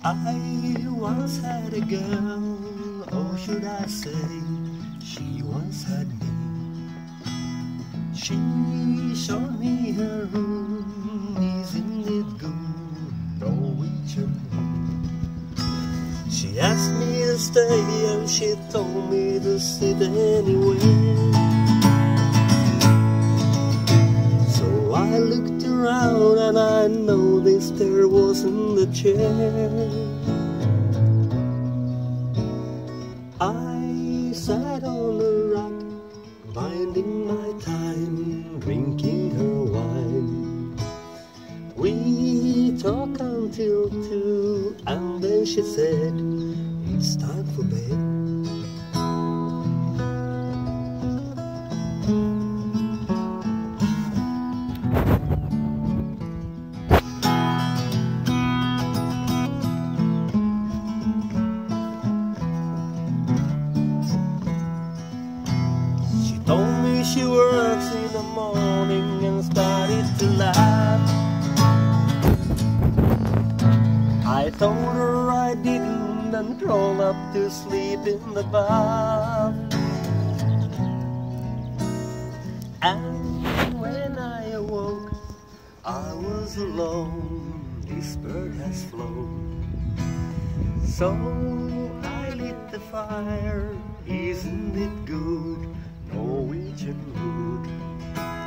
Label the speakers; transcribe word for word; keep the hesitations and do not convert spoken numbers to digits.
Speaker 1: I once had a girl, or should I say, she once had me. She showed me her room, isn't it good, Norwegian room. She asked me to stay and she told me to sit anywhere. So I looked around and I noticed there wasn't a chair. I sat on a rock, biding my time, drinking her wine. We talked until two, and then she said, it's time for bed. Told me she works in the morning and started to laugh. I told her I didn't and crawled up to sleep in the bath. And when I awoke, I was alone, this bird has flown. So I lit the fire, isn't it good, Norwegian wood?